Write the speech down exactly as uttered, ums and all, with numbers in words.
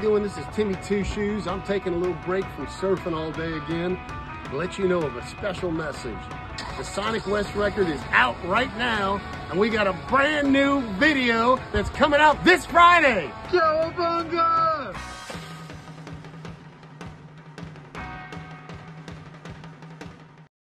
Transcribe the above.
doing? This is Timmy Two Shoes. I'm taking a little break from surfing all day again to let you know of a special message. The Sonic West record is out right now, and we got a brand new video that's coming out this Friday. Cowabunga!